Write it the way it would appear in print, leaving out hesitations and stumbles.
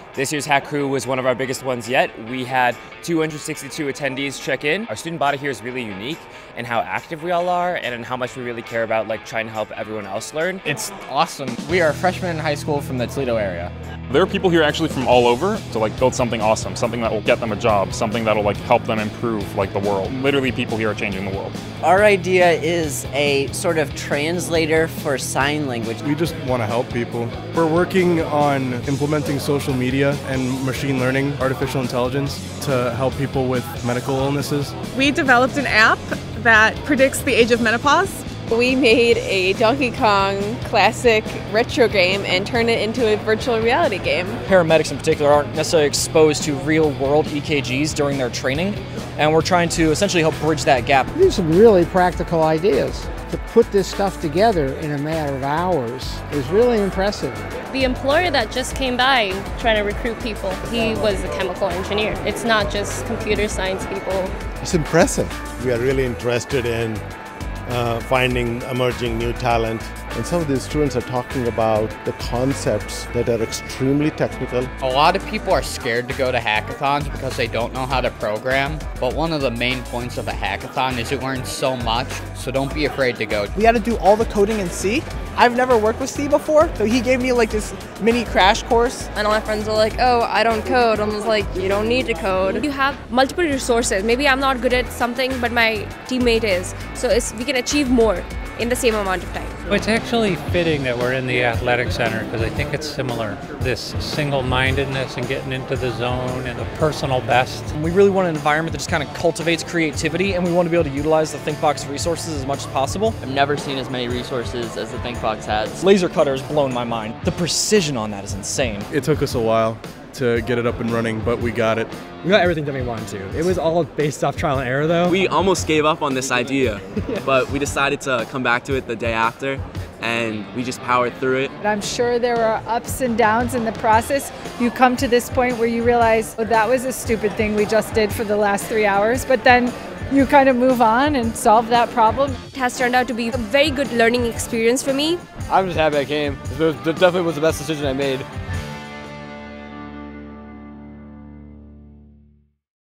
This year's hackCWRU was one of our biggest ones yet. We had 262 attendees check in. Our student body here is really unique in how active we all are and in how much we really care about trying to help everyone else learn. It's awesome. We are freshmen in high school from the Toledo area. There are people here actually from all over to build something awesome, something that will get them a job, something that will help them improve the world. Literally, people here are changing the world. Our idea is a sort of translator for sign language. We just want to help people. We're working on implementing social media and machine learning, artificial intelligence to help people with medical illnesses. We developed an app that predicts the age of menopause. We made a Donkey Kong classic retro game and turned it into a virtual reality game. Paramedics in particular aren't necessarily exposed to real-world EKGs during their training, and we're trying to essentially help bridge that gap. These are some really practical ideas. To put this stuff together in a matter of hours is really impressive. The employer that just came by trying to recruit people, he was a chemical engineer. It's not just computer science people. It's impressive. We are really interested in finding emerging new talent. And some of these students are talking about the concepts that are extremely technical. A lot of people are scared to go to hackathons because they don't know how to program, but one of the main points of a hackathon is you learn so much, so don't be afraid to go. We had to do all the coding in C. I've never worked with C before, so he gave me this mini crash course. And all my friends are like, oh, I don't code. I'm just like, you don't need to code. You have multiple resources. Maybe I'm not good at something, but my teammate is. So we can achieve more in the same amount of time. It's actually fitting that we're in the athletic center because I think it's similar. This single-mindedness and getting into the zone and the personal best. We really want an environment that just kind of cultivates creativity, and we want to be able to utilize the ThinkBox resources as much as possible. I've never seen as many resources as the ThinkBox has. Laser cutter has blown my mind. The precision on that is insane. It took us a while to get it up and running, but we got it. We got everything that we wanted to. It was all based off trial and error though. We almost gave up on this idea, but we decided to come back to it the day after, and we just powered through it. I'm sure there are ups and downs in the process. You come to this point where you realize, oh, that was a stupid thing we just did for the last 3 hours, but then you kind of move on and solve that problem. It has turned out to be a very good learning experience for me. I'm just happy I came. It definitely was the best decision I made.